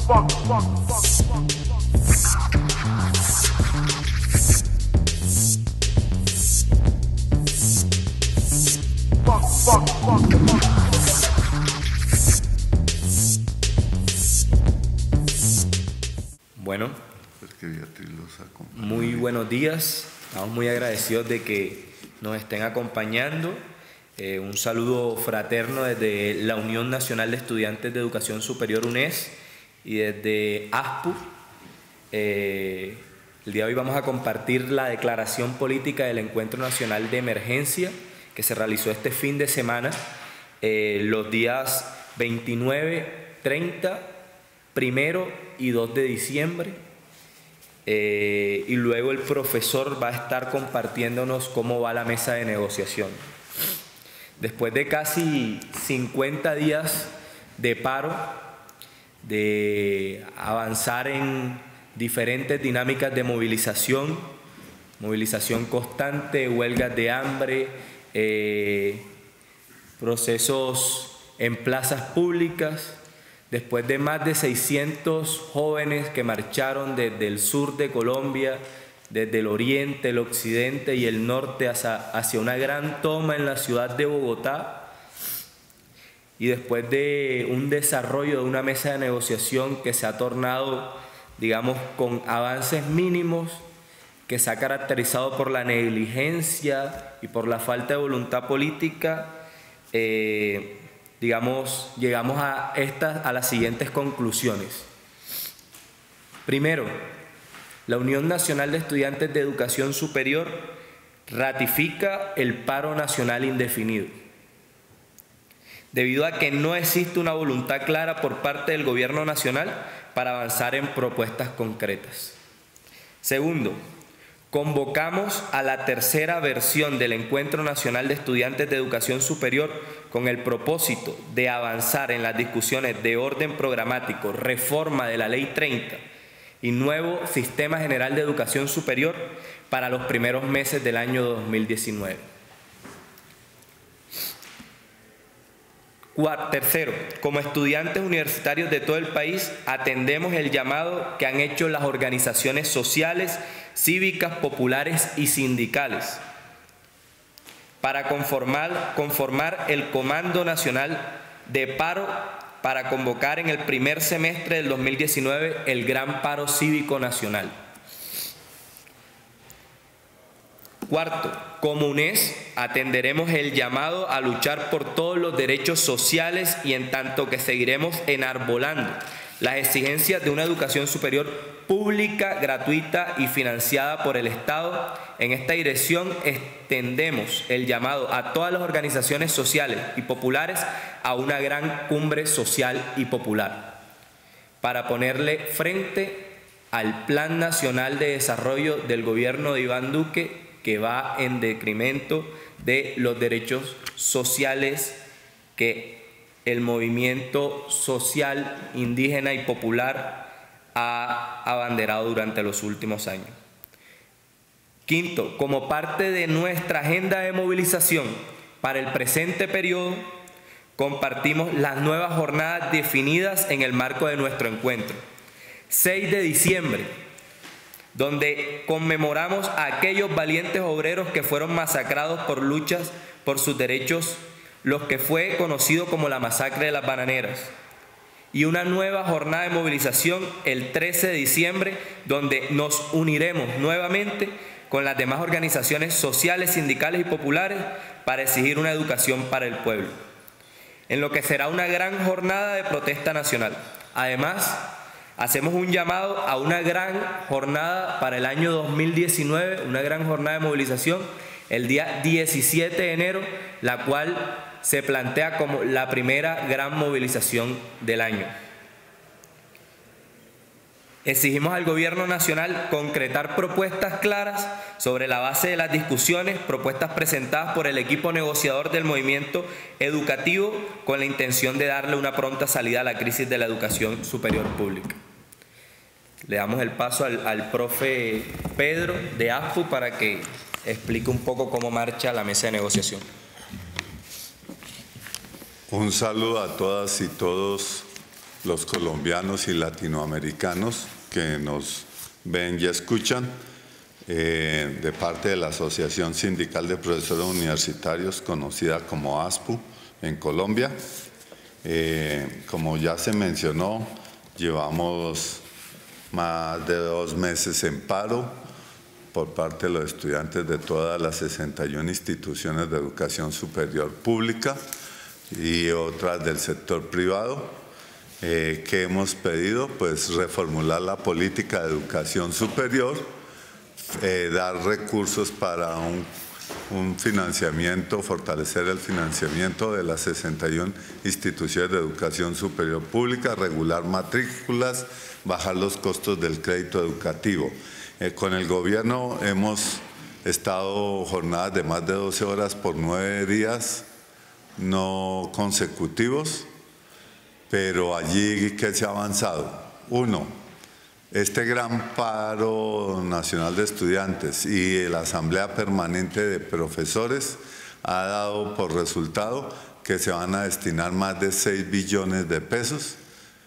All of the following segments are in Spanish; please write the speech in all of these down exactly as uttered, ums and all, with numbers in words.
Bueno, muy buenos días. Estamos muy agradecidos de que nos estén acompañando. Eh, un saludo fraterno desde la Unión Nacional de Estudiantes de Educación Superior UNES y desde ASPU. Eh, el día de hoy vamos a compartir la declaración política del Encuentro Nacional de Emergencia que se realizó este fin de semana, eh, los días veintinueve, treinta, primero y dos de diciembre. Eh, y luego el profesor va a estar compartiéndonos cómo va la mesa de negociación. Después de casi cincuenta días de paro, de avanzar en diferentes dinámicas de movilización, movilización constante, huelgas de hambre, eh, procesos en plazas públicas, después de más de seiscientos jóvenes que marcharon desde el sur de Colombia, desde el oriente, el occidente y el norte hacia, hacia una gran toma en la ciudad de Bogotá, y después de un desarrollo de una mesa de negociación que se ha tornado, digamos, con avances mínimos, que se ha caracterizado por la negligencia y por la falta de voluntad política, eh, digamos, llegamos a, estas, a las siguientes conclusiones. Primero, la Unión Nacional de Estudiantes de Educación Superior ratifica el paro nacional indefinido, debido a que no existe una voluntad clara por parte del Gobierno Nacional para avanzar en propuestas concretas. Segundo, convocamos a la tercera versión del Encuentro Nacional de Estudiantes de Educación Superior con el propósito de avanzar en las discusiones de orden programático, reforma de la Ley treinta y nuevo Sistema General de Educación Superior para los primeros meses del año dos mil diecinueve. Cuarto, tercero, como estudiantes universitarios de todo el país, atendemos el llamado que han hecho las organizaciones sociales, cívicas, populares y sindicales para conformar, conformar el Comando Nacional de Paro para convocar en el primer semestre del dos mil diecinueve el Gran Paro Cívico Nacional. Cuarto, como UNES atenderemos el llamado a luchar por todos los derechos sociales y en tanto que seguiremos enarbolando las exigencias de una educación superior pública, gratuita y financiada por el Estado. En esta dirección extendemos el llamado a todas las organizaciones sociales y populares a una gran cumbre social y popular para ponerle frente al Plan Nacional de Desarrollo del gobierno de Iván Duque, que va en detrimento de los derechos sociales que el movimiento social, indígena y popular ha abanderado durante los últimos años. Quinto, como parte de nuestra agenda de movilización para el presente periodo, compartimos las nuevas jornadas definidas en el marco de nuestro encuentro. seis de diciembre, donde conmemoramos a aquellos valientes obreros que fueron masacrados por luchas por sus derechos, los que fue conocido como la masacre de las bananeras. Y una nueva jornada de movilización el trece de diciembre, donde nos uniremos nuevamente con las demás organizaciones sociales, sindicales y populares para exigir una educación para el pueblo, en lo que será una gran jornada de protesta nacional. Además, hacemos un llamado a una gran jornada para el año dos mil diecinueve, una gran jornada de movilización el día diecisiete de enero, la cual se plantea como la primera gran movilización del año. Exigimos al Gobierno Nacional concretar propuestas claras sobre la base de las discusiones, propuestas presentadas por el equipo negociador del movimiento educativo con la intención de darle una pronta salida a la crisis de la educación superior pública. Le damos el paso al, al profe Pedro de ASPU para que explique un poco cómo marcha la mesa de negociación. Un saludo a todas y todos los colombianos y latinoamericanos que nos ven y escuchan, eh, de parte de la Asociación Sindical de Profesores Universitarios, conocida como ASPU, en Colombia. Eh, como ya se mencionó, llevamos más de dos meses en paro por parte de los estudiantes de todas las sesenta y una instituciones de educación superior pública y otras del sector privado. Eh, ¿Qué hemos pedido? Pues reformular la política de educación superior, eh, dar recursos para un, un financiamiento, fortalecer el financiamiento de las sesenta y una instituciones de educación superior pública, regular matrículas, bajar los costos del crédito educativo. Eh, con el gobierno hemos estado jornadas de más de doce horas por nueve días no consecutivos, pero allí ¿qué se ha avanzado? Uno, este gran paro nacional de estudiantes y la Asamblea Permanente de Profesores ha dado por resultado que se van a destinar más de seis billones de pesos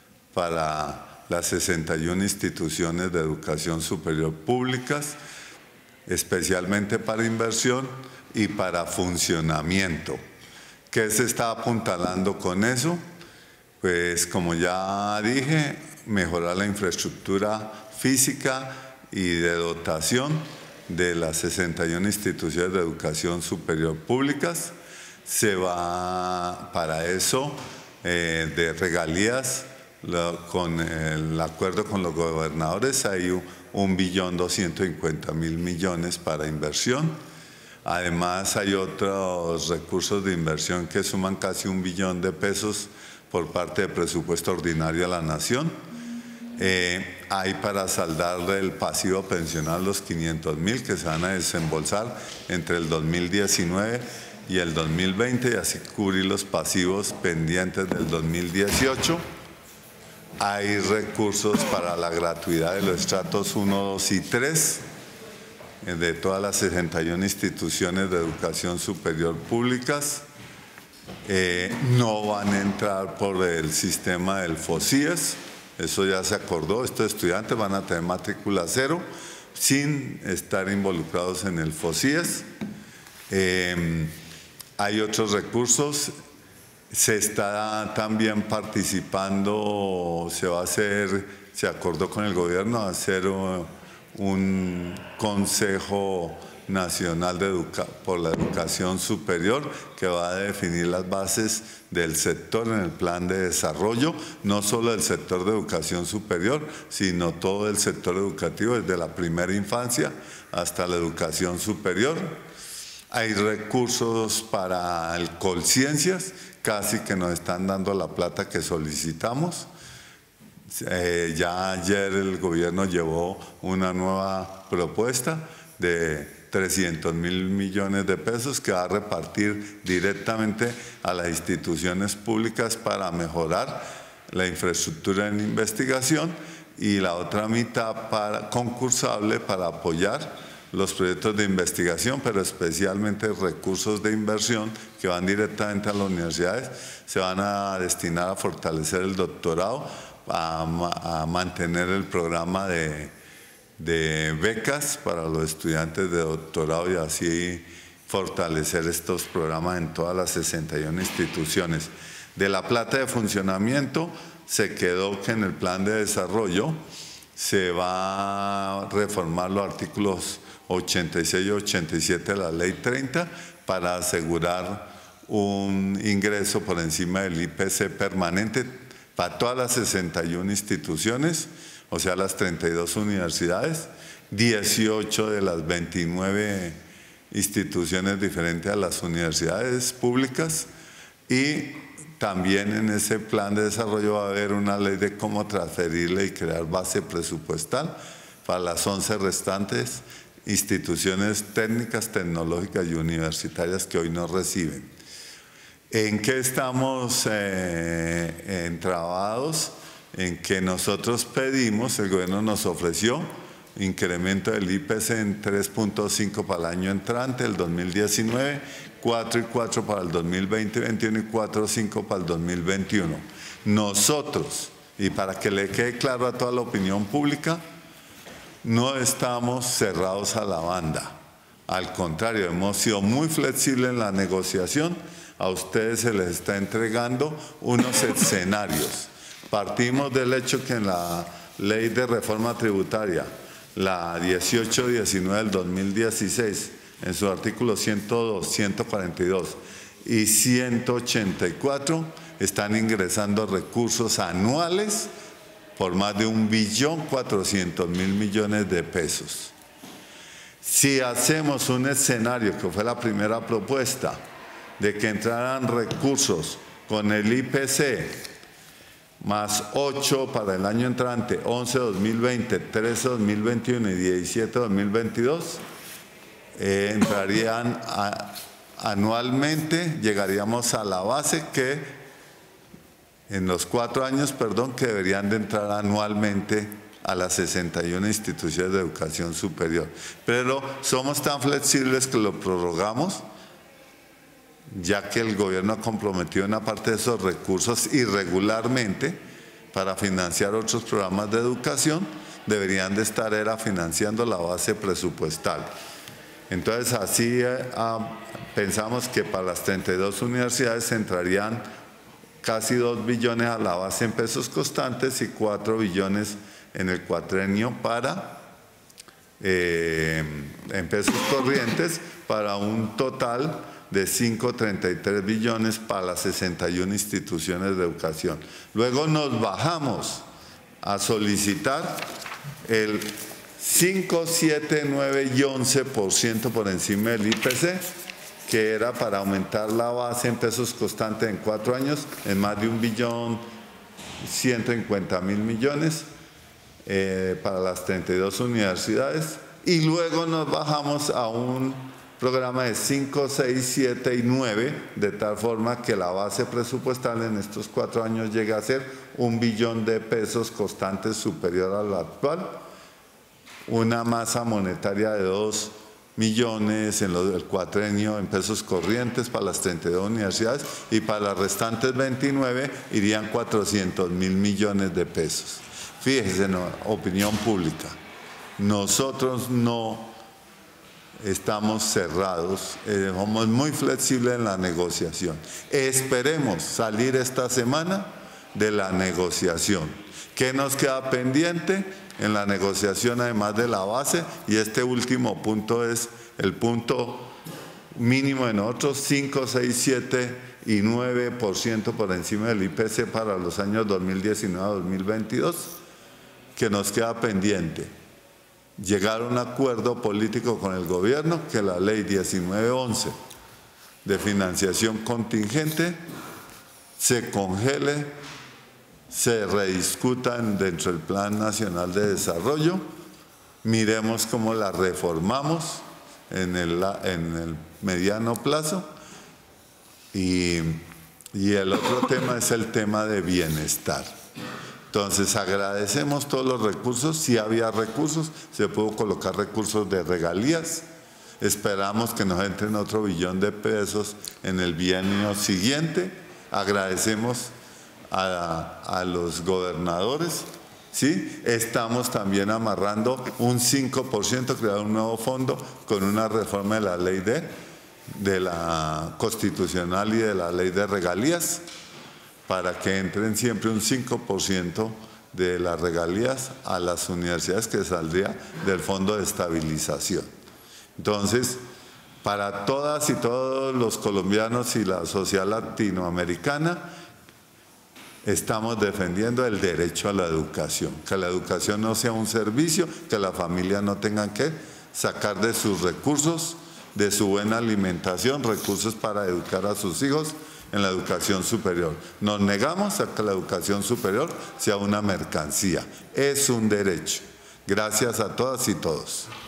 para las sesenta y una instituciones de educación superior públicas, especialmente para inversión y para funcionamiento. ¿Qué se está apuntalando con eso? Pues como ya dije, mejorar la infraestructura física y de dotación de las sesenta y una instituciones de educación superior públicas. Se va para eso eh, de regalías, lo, con el acuerdo con los gobernadores hay un, un billón doscientos cincuenta mil millones para inversión. Además hay otros recursos de inversión que suman casi un billón de pesos por parte del presupuesto ordinario a la Nación. Eh, hay para saldar el pasivo pensional los quinientos mil que se van a desembolsar entre el dos mil diecinueve y el dos mil veinte y así cubrir los pasivos pendientes del dos mil dieciocho. Hay recursos para la gratuidad de los estratos uno, dos y tres de todas las sesenta y una instituciones de educación superior públicas. Eh, no van a entrar por el sistema del FOSÍES, eso ya se acordó, estos estudiantes van a tener matrícula cero sin estar involucrados en el FOSÍES. Eh, hay otros recursos, se está también participando, se va a hacer, se acordó con el gobierno hacer un consejo nacional de educa por la educación superior que va a definir las bases del sector en el plan de desarrollo, no solo del sector de educación superior, sino todo el sector educativo desde la primera infancia hasta la educación superior. Hay recursos para el Colciencias, casi que nos están dando la plata que solicitamos. Eh, ya ayer el gobierno llevó una nueva propuesta de trescientos mil millones de pesos que va a repartir directamente a las instituciones públicas para mejorar la infraestructura en investigación y la otra mitad para, concursable para apoyar los proyectos de investigación, pero especialmente recursos de inversión que van directamente a las universidades, se van a destinar a fortalecer el doctorado, a, a mantener el programa de de becas para los estudiantes de doctorado y así fortalecer estos programas en todas las sesenta y una instituciones. De la plata de funcionamiento se quedó que en el plan de desarrollo se va a reformar los artículos ochenta y seis y ochenta y siete de la ley treinta para asegurar un ingreso por encima del I P C permanente para todas las sesenta y una instituciones, o sea, las treinta y dos universidades, dieciocho de las veintinueve instituciones diferentes a las universidades públicas, y también en ese plan de desarrollo va a haber una ley de cómo transferirle y crear base presupuestal para las once restantes instituciones técnicas, tecnológicas y universitarias que hoy no reciben. ¿En qué estamos eh, entrabados? En que nosotros pedimos, el gobierno nos ofreció incremento del I P C en tres punto cinco para el año entrante, el dos mil diecinueve, cuatro y cuatro para el dos mil veinte veintiuno y cuatro y cinco para el dos mil veintiuno. Nosotros, Y para que le quede claro a toda la opinión pública, no estamos cerrados a la banda. Al contrario, hemos sido muy flexibles en la negociación. A ustedes se les está entregando unos escenarios. Partimos del hecho que en la Ley de Reforma Tributaria, la dieciocho diecinueve del dos mil dieciséis, en sus artículos ciento dos, ciento cuarenta y dos y ciento ochenta y cuatro, están ingresando recursos anuales por más de un billón cuatrocientos mil millones de pesos. Si hacemos un escenario, que fue la primera propuesta, de que entraran recursos con el I P C, más ocho para el año entrante, once dos mil veinte, trece dos mil veintiuno y diecisiete dos mil veintidós, eh, entrarían a, anualmente, llegaríamos a la base que en los cuatro años, perdón, que deberían de entrar anualmente a las sesenta y una instituciones de educación superior. Pero somos tan flexibles que lo prorrogamos, ya que el gobierno ha comprometido una parte de esos recursos irregularmente para financiar otros programas de educación, deberían de estar era financiando la base presupuestal. Entonces así eh, ah, pensamos que para las treinta y dos universidades entrarían casi dos billones a la base en pesos constantes y cuatro billones en el cuatrenio para, eh, en pesos corrientes, para un total de cinco coma treinta y tres billones para las sesenta y una instituciones de educación. Luego nos bajamos a solicitar el cinco, siete, nueve y once por ciento por encima del I P C, que era para aumentar la base en pesos constantes en cuatro años en más de un billón ciento cincuenta mil millones eh, para las treinta y dos universidades, y luego nos bajamos a un programa de cinco, seis, siete y nueve, de tal forma que la base presupuestal en estos cuatro años llegue a ser un billón de pesos constantes superior a la actual, una masa monetaria de dos millones en el cuatrenio en pesos corrientes para las treinta y dos universidades, y para las restantes veintinueve irían cuatrocientos mil millones de pesos. Fíjese, no, opinión pública, nosotros no estamos cerrados, eh, somos muy flexibles en la negociación. Esperemos salir esta semana de la negociación. ¿Qué nos queda pendiente en la negociación además de la base? Y este último punto es el punto mínimo de nosotros, cinco, seis, siete y nueve por ciento por encima del I P C para los años dos mil diecinueve a dos mil veintidós, que nos queda pendiente. Llegar a un acuerdo político con el gobierno, que la ley diecinueve once de financiación contingente se congele, se rediscutan dentro del Plan Nacional de Desarrollo, miremos cómo la reformamos en el, en el mediano plazo, y, y el otro tema es el tema de bienestar. Entonces agradecemos todos los recursos. Si había recursos, se pudo colocar recursos de regalías. Esperamos que nos entren otro billón de pesos en el bienio siguiente. Agradecemos a, a los gobernadores, ¿sí? Estamos también amarrando un cinco por ciento, crear un nuevo fondo con una reforma de la ley de, de la constitucional y de la ley de regalías, para que entren siempre un cinco por ciento de las regalías a las universidades, que saldría del Fondo de Estabilización. Entonces, para todas y todos los colombianos y la sociedad latinoamericana, estamos defendiendo el derecho a la educación, que la educación no sea un servicio, que la familia no tenga que sacar de sus recursos, de su buena alimentación, recursos para educar a sus hijos en la educación superior. Nos negamos a que la educación superior sea una mercancía, es un derecho. Gracias a todas y todos.